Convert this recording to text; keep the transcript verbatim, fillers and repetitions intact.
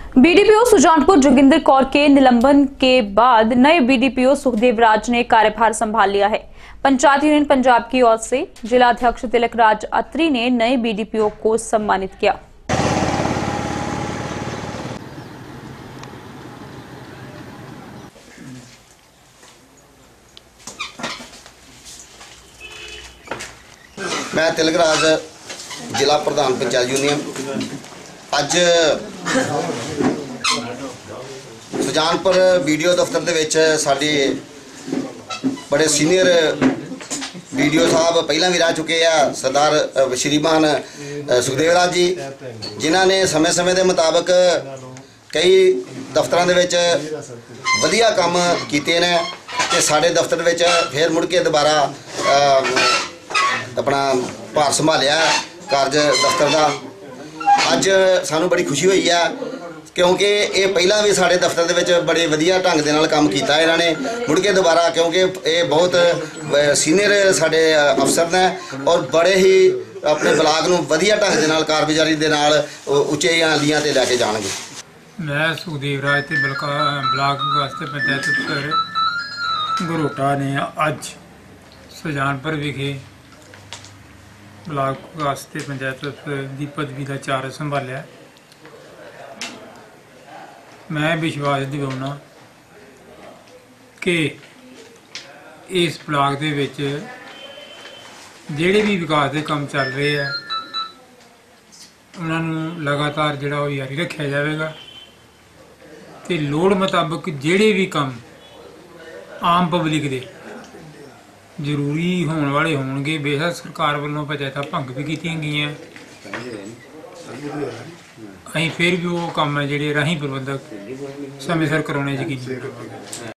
BDPO Sujanpur Joginder Kaur के निलंबन के बाद नए बीडीपीओ सुखदेव राज ने कार्यभार संभाल लिया है। पंचायत यूनियन पंजाब की ओर से जिला अध्यक्ष तिलक राज अत्री ने नए बीडीपीओ को सम्मानित किया। मैं तिलक राज जिला प्रधान पंचायत यूनियन अज सुजानपुर वीडियो दफ्तर दे विच साडे बड़े सीनियर वीडियो साहब पहला भी रह चुके हैं, सरदार श्रीमान सुखदेव राज जी, जिन्हों ने समय समय के मुताबिक कई दफ्तरों दे विच वधिया काम कीते ने ते साडे दफ्तर विच फिर मुड़ के दोबारा अपना भार संभालिया कार्ज दफ्तर का। अज सानू बड़ी खुशी हुई है क्योंकि ये पहला भी साडे दफ्तर दे विच बड़े वधिया ढंग दे नाल काम कीता इन्होंने मुड़ के दोबारा, क्योंकि ये बहुत सीनियर साडे अफसर ने और बड़े ही अपने ब्लाक नूं वधिया ढंग दे नाल कारगुजारी दे नाल उच्चियां लीहां ते लैके जाणगे। मैं सुखदेव राज ते ब्लाक वास्ते पंचायत अफसर घरोटा ने अज सुजानपुर विखे ब्लाक वास्ते पंचायत अफसर की पदवी का चार्ज संभालिया। मैं विश्वास दिवाना कि इस ब्लाक दे विच जिहड़े भी विकास के काम चल रहे हैं उन्होंने लगातार जिहड़ा वो जारी रखा जाएगा ते लोड़ मुताबिक जिहड़े भी काम आम पब्लिक दे जरूरी होने वाले होंगे, बेशक सरकार वालों पंचायतां भंग भी कीतियां गईयां, असीं फिर भी वो काम है जिहड़े राही प्रबंधक समय सिर करवाने यकीनी